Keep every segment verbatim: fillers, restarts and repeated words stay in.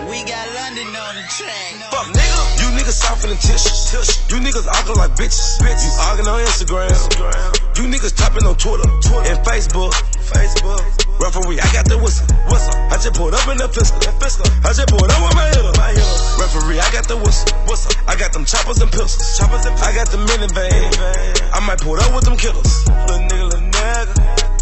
We got London on the track. Fuck nigga, you niggas soft in the tissue. You niggas arguing like bitches. You arguing on Instagram. You niggas topping on Twitter and Facebook. Facebook. Referee, I got the whistle. Whistle. I just pulled up in the pistol. I just pulled up with my hitter. Referee, I got the whistle. Whistle. I got them choppers and pistols. Choppers and I got the minivan. I might pull up with them killers. Little nigga, little nigga.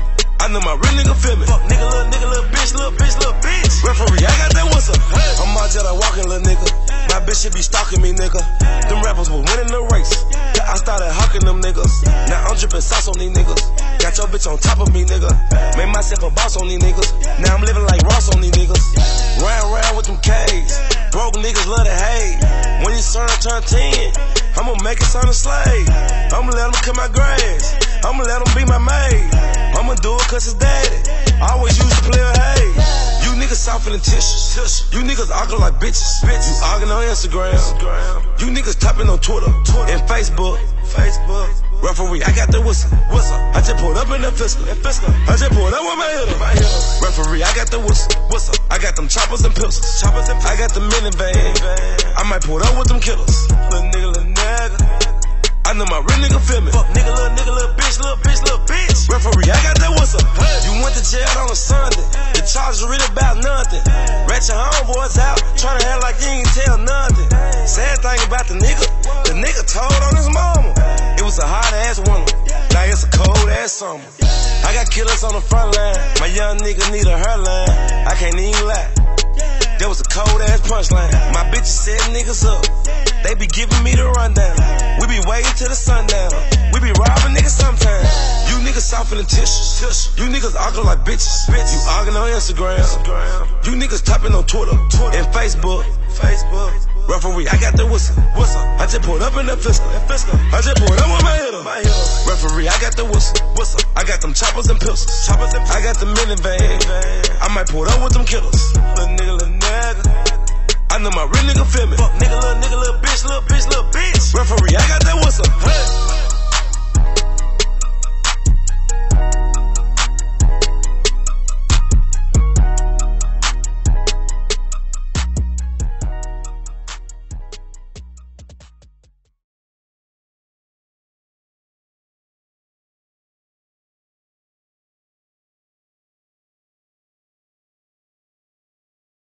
I know my real nigga feel me. Fuck nigga, little nigga, little bitch, little bitch, little bitch. Referee, I got that whistle. Hey. I'm out there walking, little nigga. My bitch should be stalking me, nigga. Them rappers were winning the race. I started hawking them niggas. Now I'm dripping sauce on these niggas. Got your bitch on top of me, nigga. Made myself a boss on these niggas. Now I'm living like Ross on these niggas. Round round with them K's. Broke niggas love to hate. When your son turn ten, I'ma make it son a slave. I'ma let him cut my grass. I'ma let him be my maid. I'ma do it cause it's daddy. I always used to play a hay. You niggas soft in the tissue. You niggas arguing like bitches. You arguing on Instagram. You niggas topping on Twitter and Facebook. Facebook. Referee, I got the whistle. Whistle. I just pulled up in the fiscal. I just pulled up with my hitter. Referee, I got the whistle. Whistle. I got them choppers and pistols. Choppers and I got the minivan. I might pull up with them killers. Little nigga, little nigga. I know my real nigga feel me. Fuck nigga, little nigga, little bitch, little bitch, little bitch. Referee, I got that whistle. Hey. You went to jail on a Sunday. The charges really about nothing. Rat your homeboys out, tryna act like you ain't tell nothing. Sad thing about the nigga, the nigga told on his mama. It was a hot ass winter, now it's a cold ass summer. I got killers on the front line, my young nigga need a hairline. I can't even lie. That was a cold ass punchline. My bitches set niggas up. They be giving me the rundown. We be waiting till the sundown. We be robbing niggas sometimes. You niggas soft in the tissue. You niggas arguing like bitches. You arguing on Instagram. You niggas topping on Twitter and Facebook. Facebook. Referee, I got the whistle. Whistle. I just pulled up in the fiscal. I just pulled up with my hitter. Referee, I got the whistle. Whistle. I got them choppers and pistols. Choppers and I got the minivan. I might pull up with them killers. Little nigga, little nigga. I know my real nigga feel me. Fuck nigga, little nigga, little bitch, little bitch, little bitch. Referee, I got that whistle. Hey.